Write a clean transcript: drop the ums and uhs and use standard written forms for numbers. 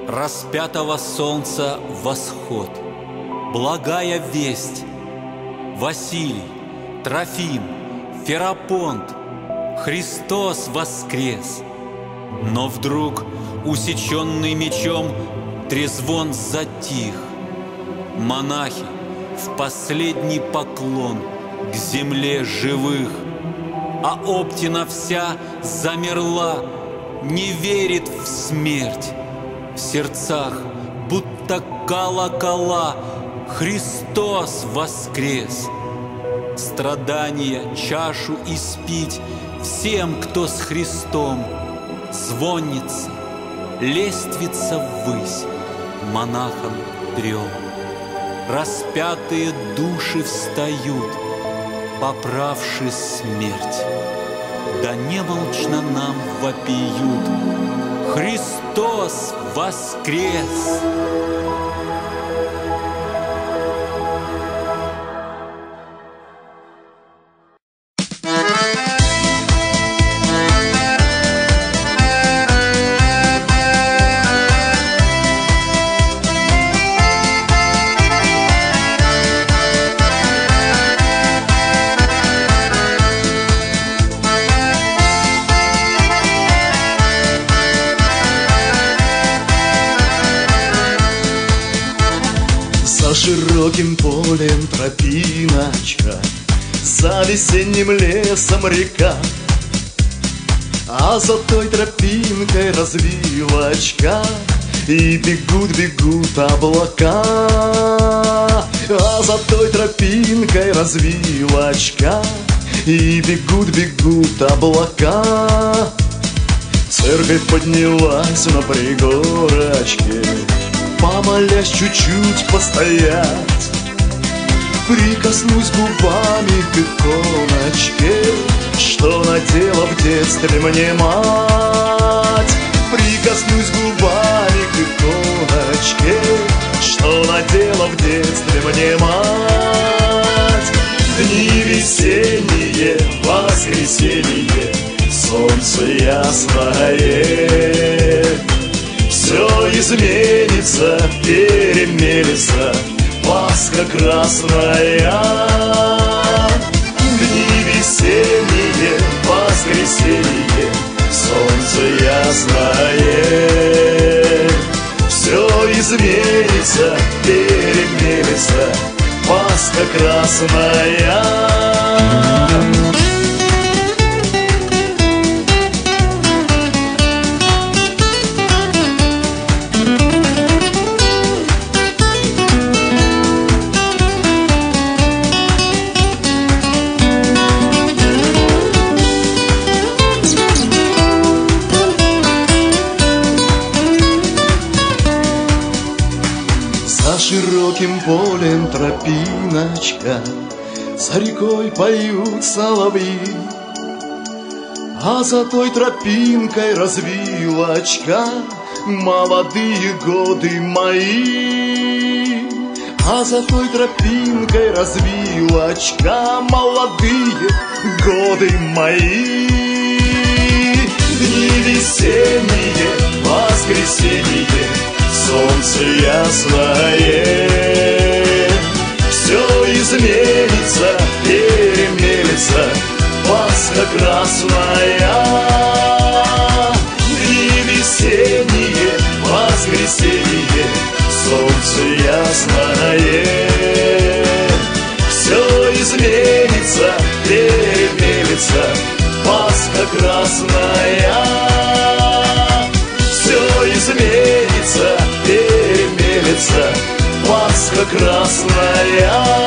распятого солнца восход. Благая весть. Василий, Трофим, Ферапонт, Христос воскрес. Но вдруг, усеченный мечом, трезвон затих. Монахи в последний поклон к земле живых. А Оптина вся замерла, не верит в смерть. В сердцах, будто колокола, Христос воскрес. Страдания чашу испить всем, кто с Христом. Звонница, лествица ввысь монахам 3. Распятые души встают, поправши смерть. Да немолчно нам вопиют: Христос воскрес! За широким полем тропиночка, за весенним лесом река, а за той тропинкой развилочка, и бегут облака. А за той тропинкой развилочка, и бегут облака. Церковь поднялась на пригорочке, помолясь чуть-чуть постоять, прикоснусь губами к иконочке, что надела в детстве мне мать. Прикоснусь губами к иконочке, что надела в детстве мне мать. Дни весенние, воскресенье, солнце ясное, все изменится, перемелется, Пасха красная. Дни весенние, воскресенье, солнце ясное, все изменится, перемелется, Пасха красная. За широким полем тропиночка, за рекой поют соловьи, а за той тропинкой развилочка, молодые годы мои. А за той тропинкой развилочка, молодые годы мои. Дни весенние, воскресенье, солнце ясное, все изменится, перемелется, Пасха красная. Дни весенние, воскресенье, солнце ясное, все изменится, перемелется, Пасха красная. Все изменится, перемелется, Пасха красная.